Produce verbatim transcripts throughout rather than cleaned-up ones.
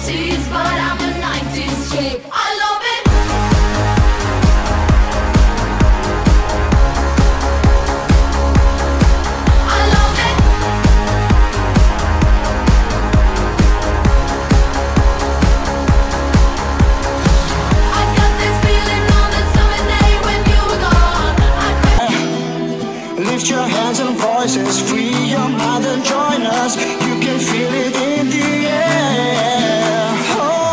eighties, but I'm a nineties chick. I love it. I love it. I got this feeling on the summer day when you were gone. I Lift your hands and voices, free your mind and join us. You can feel it in the air. Oh.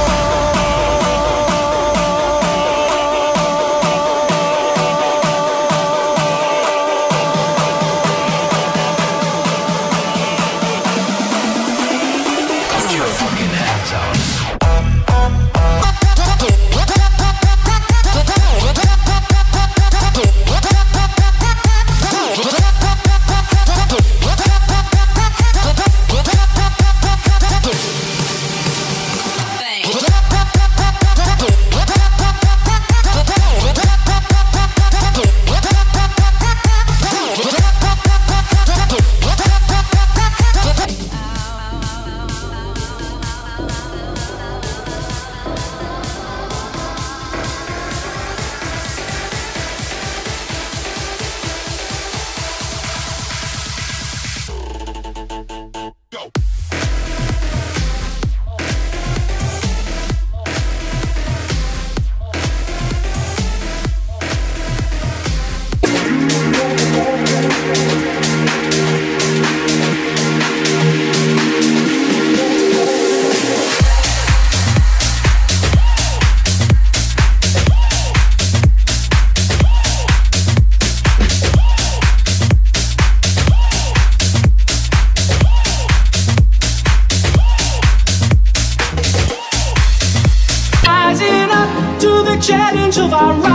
Put your fucking hands out. Challenge of our